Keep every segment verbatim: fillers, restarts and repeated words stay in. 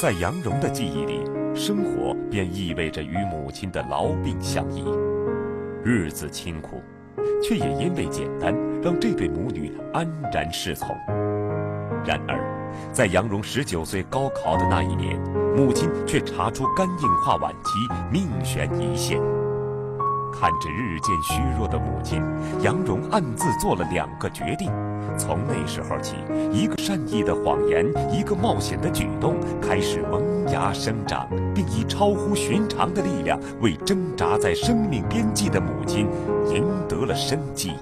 在杨蓉的记忆里，生活便意味着与母亲的劳病相依，日子清苦，却也因为简单，让这对母女安然适从。然而，在杨蓉十九岁高考的那一年，母亲却查出肝硬化晚期，命悬一线。看着日渐虚弱的母亲，杨蓉暗自做了两个决定。从那时候起，一个善意的谎言，一个冒险的举动，开始萌芽生长，并以超乎寻常的力量，为挣扎在生命边际的母亲赢得了生机。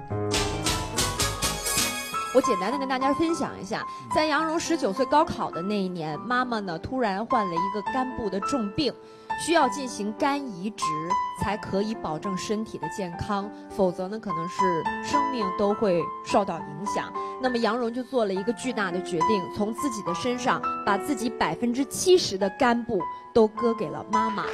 我简单的跟大家分享一下，在杨蓉十九岁高考的那一年，妈妈呢突然患了一个肝部的重病，需要进行肝移植才可以保证身体的健康，否则呢可能是生命都会受到影响。那么杨蓉就做了一个巨大的决定，从自己的身上把自己百分之七十的肝部都割给了妈妈。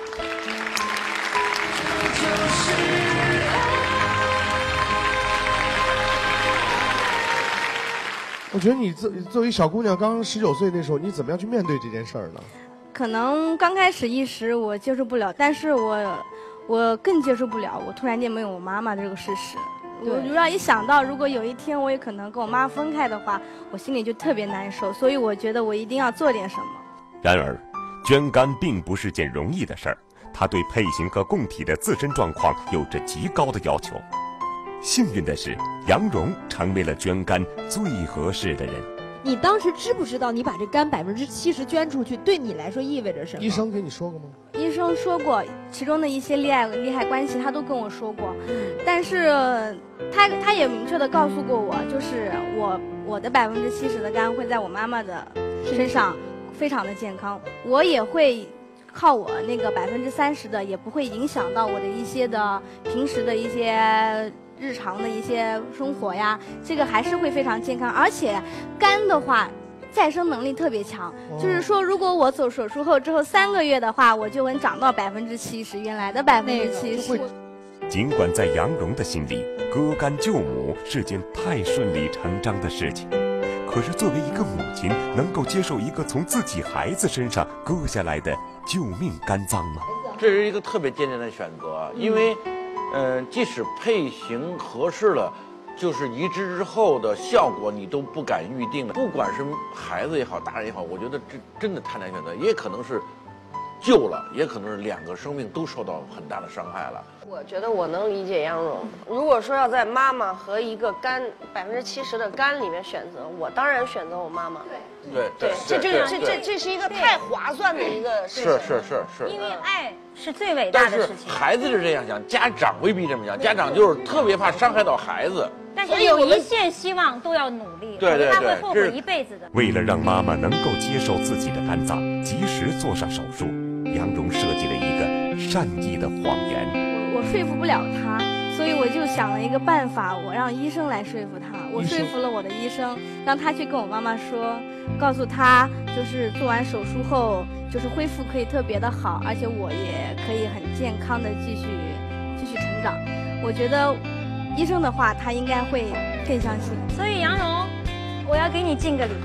我觉得你作作为小姑娘，刚十九岁那时候，你怎么样去面对这件事儿呢？ 可能刚开始一时我接受不了，但是我我更接受不了我突然间没有我妈妈这个事实。我主要一想到如果有一天我也可能跟我妈分开的话，我心里就特别难受，所以我觉得我一定要做点什么。 然而，捐肝并不是件容易的事儿，它对配型和供体的自身状况有着极高的要求。幸运的是，杨蓉成为了捐肝最合适的人。 你当时知不知道你把这肝百分之七十捐出去，对你来说意味着什么？ 医生跟你说过吗？ 医生说过，其中的一些利害利害关系他都跟我说过，但是他他也明确的告诉过我，就是我我的百分之七十的肝会在我妈妈的身上非常的健康，我也会靠我那个百分之三十的，也不会影响到我的一些的平时的一些日常的一些生活呀，这个还是会非常健康。而且肝的话再生能力特别强，哦、就是说如果我走手术后之后三个月的话，我就能长到百分之七十，原来的百分之七十。 尽管在杨蓉的心里，割肝救母是件太顺理成章的事情，可是作为一个母亲，能够接受一个从自己孩子身上割下来的救命肝脏吗？ 这是一个特别艰难的选择，因为嗯、呃，即使配型合适了，就是移植之后的效果你都不敢预定的。不管是孩子也好，大人也好，我觉得这真的太难选择，也可能是救了，也可能是两个生命都受到很大的伤害了。 我觉得我能理解杨蓉，如果说要在妈妈和一个肝百分之七十的肝里面选择，我当然选择我妈妈。 对对，这这这这这是一个太划算的一个事情。 是是是是。 因为爱是最伟大的事情。 孩子是这样想，家长未必这么想，家长就是特别怕伤害到孩子。 但是有一线希望都要努力， 对对对， 他会后悔一辈子的。 为了让妈妈能够接受自己的肝脏，及时做上手术，杨蓉设计了一个善意的谎言。 我说服不了他，所以我就想了一个办法，我让医生来说服他。我说服了我的医生，让他去跟我妈妈说，告诉他就是做完手术后，就是恢复可以特别的好，而且我也可以很健康的继续继续成长。我觉得医生的话，他应该会更相信。 所以杨蓉，我要给你敬个礼。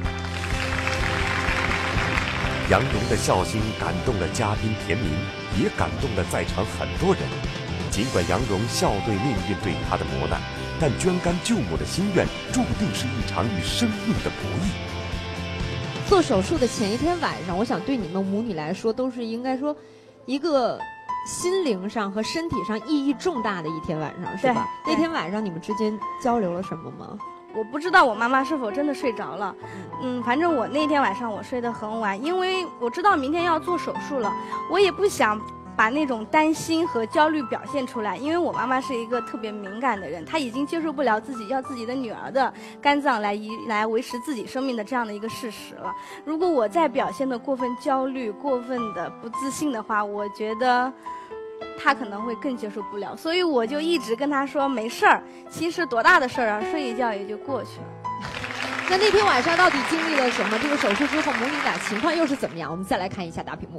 杨蓉的孝心感动了嘉宾田明，也感动了在场很多人。尽管杨蓉笑对命运对她的磨难，但捐肝救母的心愿注定是一场与生命的博弈。 做手术的前一天晚上，我想对你们母女来说，都是应该说一个心灵上和身体上意义重大的一天晚上，是吧？那天晚上你们之间交流了什么吗？ 我不知道我妈妈是否真的睡着了，嗯，反正我那天晚上我睡得很晚，因为我知道明天要做手术了，我也不想把那种担心和焦虑表现出来，因为我妈妈是一个特别敏感的人，她已经接受不了自己要自己的女儿的肝脏来移来维持自己生命的这样的一个事实了。如果我再表现得过分焦虑、过分的不自信的话，我觉得他可能会更接受不了，所以我就一直跟他说没事儿，其实多大的事儿啊，睡一觉也就过去了。 那那天晚上到底经历了什么？这个手术之后母女俩情况又是怎么样？我们再来看一下大屏幕。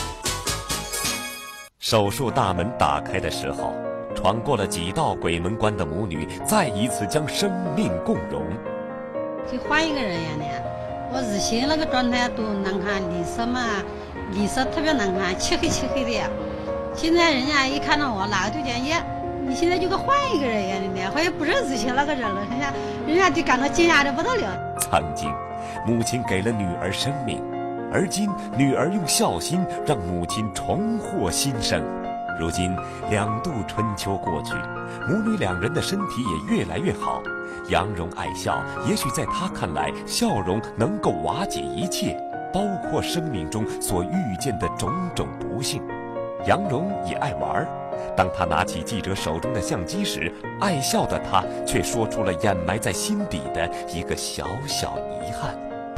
手术大门打开的时候，闯过了几道鬼门关的母女再一次将生命共融。 就换一个人一样的，我日前那个状态都难看，脸色嘛脸色特别难看，漆黑漆黑的。现在人家一看到我，哪个就讲耶，你现在就跟换一个人一样的脸，好像不认识起那个人了。人家人家就感到惊讶的不得了。 曾经，母亲给了女儿生命，而今女儿用孝心让母亲重获新生。如今两度春秋过去，母女两人的身体也越来越好。杨蓉爱笑，也许在她看来，笑容能够瓦解一切，包括生命中所遇见的种种不幸。杨蓉也爱玩，当她拿起记者手中的相机时，爱笑的她却说出了掩埋在心底的一个小小遗憾。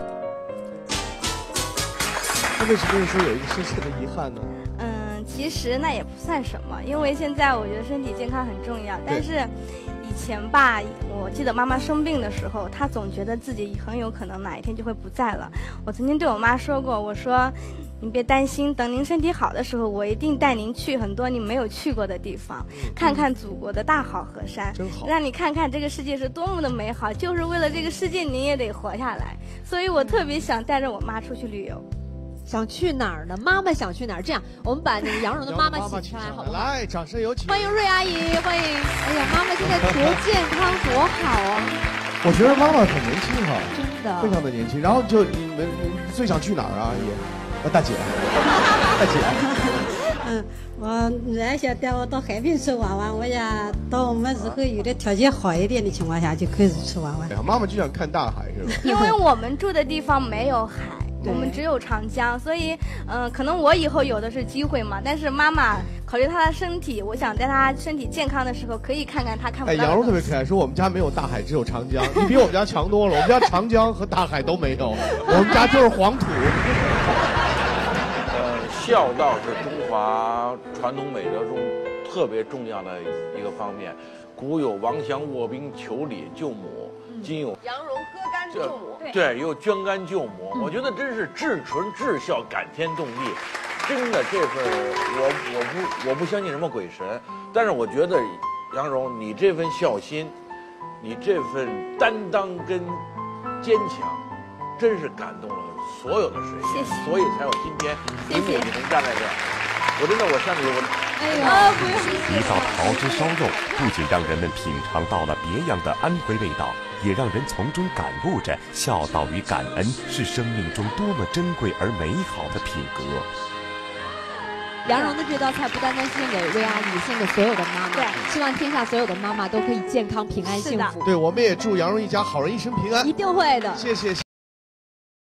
那为什么说有一个深切的遗憾呢？ 嗯，其实那也不算什么，因为现在我觉得身体健康很重要。但是以前吧，我记得妈妈生病的时候，她总觉得自己很有可能哪一天就会不在了。我曾经对我妈说过，我说您别担心，等您身体好的时候，我一定带您去很多您没有去过的地方，看看祖国的大好河山， 真好， 让你看看这个世界是多么的美好。就是为了这个世界，您也得活下来。所以我特别想带着我妈出去旅游。 想去哪儿呢？妈妈想去哪儿？这样，我们把那个杨蓉的妈妈请出来，好不好？ 来，掌声有请！ 欢迎瑞阿姨，欢迎！哎呀，妈妈现在多健康，多好啊！ 我觉得妈妈很年轻哈， 真的， 非常的年轻。然后就你们你最想去哪儿啊？阿姨，啊，大姐，大姐。 嗯，我儿想带我到海边去玩玩，我想到我们日后有的条件好一点的情况下，就可以去玩玩。 妈妈就想看大海是吧？ 因为我们住的地方没有海。我们只有长江，所以，嗯、呃，可能我以后有的是机会嘛。但是妈妈考虑她的身体，我想在她身体健康的时候，可以看看她看不到的。 哎，杨蓉特别可爱，说我们家没有大海，只有长江。你比我们家强多了，我们家长江和大海都没有，我们家就是黄土。 呃，孝道是中华传统美德中特别重要的一个方面。古有王祥卧冰求鲤救母，今有杨蓉割肝救母， 对，又捐肝救母，我觉得真是至纯至孝，感天动地。真的，这份我我不我不相信什么鬼神，但是我觉得杨蓉，你这份孝心，你这份担当跟坚强，真是感动了所有的水谢谢， 所以才有今天你母亲能站在这儿。我真的，我向你我。 哎呀，不用一道桃汁烧肉，不仅让人们品尝到了别样的安徽味道，也让人从中感悟着孝道与感恩是生命中多么珍贵而美好的品格。 杨蓉的这道菜不单单献给魏阿姨，献给所有的妈妈。 对， 希望天下所有的妈妈都可以健康、平安、幸福。 对，我们也祝杨蓉一家好人一生平安。 一定会的。 谢谢。